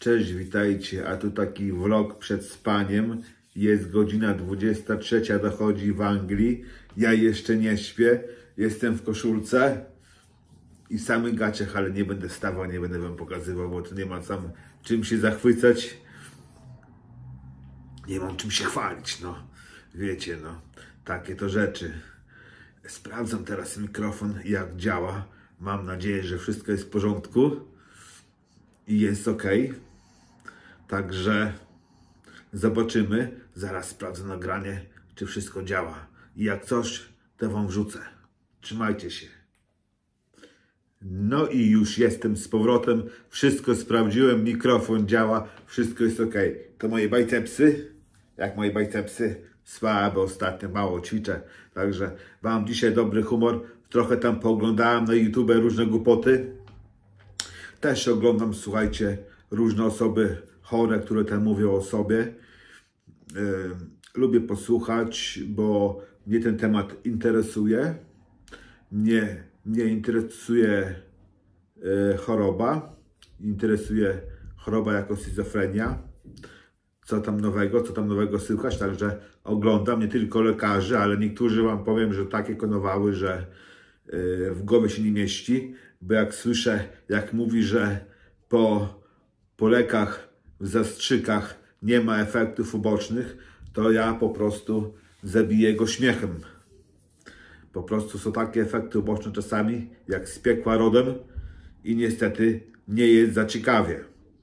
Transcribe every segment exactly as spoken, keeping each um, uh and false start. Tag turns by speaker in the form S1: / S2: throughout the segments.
S1: Cześć, witajcie, a tu taki vlog przed spaniem. Jest godzina dwudziesta trzecia, dochodzi w Anglii. Ja jeszcze nie śpię, jestem w koszulce i samych gaciach, ale nie będę stawał, nie będę wam pokazywał, bo to nie ma sam czym się zachwycać. Nie mam czym się chwalić, no. Wiecie, no. Takie to rzeczy. Sprawdzam teraz mikrofon, jak działa. Mam nadzieję, że wszystko jest w porządku i jest ok. Także zobaczymy. Zaraz sprawdzę nagranie, czy wszystko działa. I jak coś, to wam wrzucę. Trzymajcie się. No i już jestem z powrotem. Wszystko sprawdziłem, mikrofon działa, wszystko jest ok. To moje bicepsy. Jak moje bicepsy? Słabe ostatnio, mało ćwiczę. Także mam dzisiaj dobry humor. Trochę tam pooglądałem na YouTube różne głupoty. Też oglądam, słuchajcie, różne osoby chore, które tam mówią o sobie. Yy, lubię posłuchać, bo mnie ten temat interesuje. Mnie, mnie interesuje yy, choroba. Interesuje choroba jako schizofrenia. Co tam nowego, co tam nowego słychać. Także oglądam nie tylko lekarzy, ale niektórzy wam powiem, że takie konowały, że yy, w głowie się nie mieści. Bo jak słyszę, jak mówi, że po, po lekach, w zastrzykach nie ma efektów ubocznych, to ja po prostu zabiję go śmiechem. Po prostu są takie efekty uboczne czasami, jak z piekła rodem i niestety nie jest za ciekawie.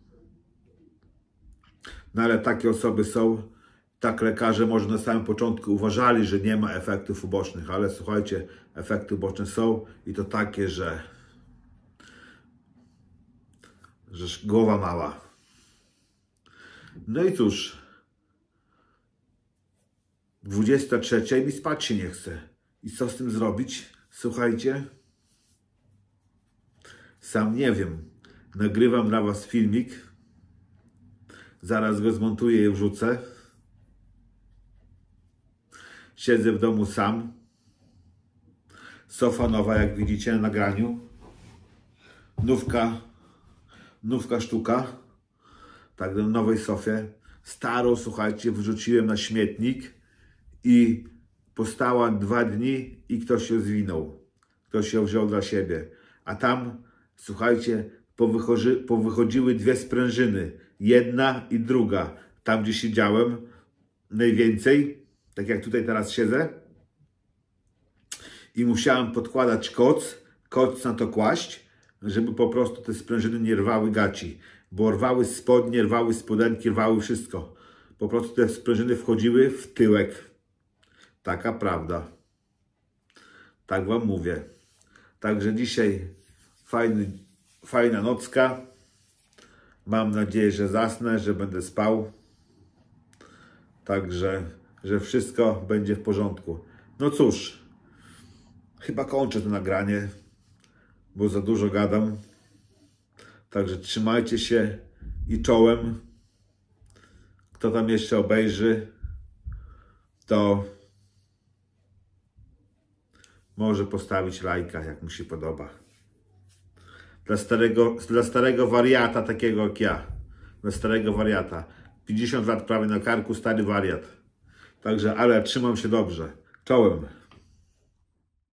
S1: No ale takie osoby są, tak lekarze może na samym początku uważali, że nie ma efektów ubocznych, ale słuchajcie, efekty uboczne są i to takie, że że głowa mała. No i cóż, dwudziesta trzecia i mi spać się nie chce. I co z tym zrobić? Słuchajcie, sam nie wiem. Nagrywam dla was filmik. Zaraz go zmontuję i wrzucę. Siedzę w domu sam. Sofa nowa, jak widzicie na nagraniu. Nówka. Nówka sztuka. Tak, na nowej sofie. Starą, słuchajcie, wrzuciłem na śmietnik i postała dwa dni i ktoś ją zwinął. Ktoś ją wziął dla siebie. A tam, słuchajcie, powychodzi, powychodziły dwie sprężyny. Jedna i druga. Tam, gdzie siedziałem najwięcej, tak jak tutaj teraz siedzę. I musiałem podkładać koc, koc na to kłaść, żeby po prostu te sprężyny nie rwały gaci. Bo rwały spodnie, rwały spodenki, rwały wszystko. Po prostu te sprężyny wchodziły w tyłek. Taka prawda. Tak wam mówię. Także dzisiaj fajny, fajna nocka. Mam nadzieję, że zasnę, że będę spał. Także, że wszystko będzie w porządku. No cóż, chyba kończę to nagranie, bo za dużo gadam. Także trzymajcie się i czołem. Kto tam jeszcze obejrzy, to może postawić lajka, jak mu się podoba. Dla starego, dla starego wariata, takiego jak ja. Dla starego wariata. pięćdziesiąt lat prawie na karku, stary wariat. Także, ale trzymam się dobrze. Czołem.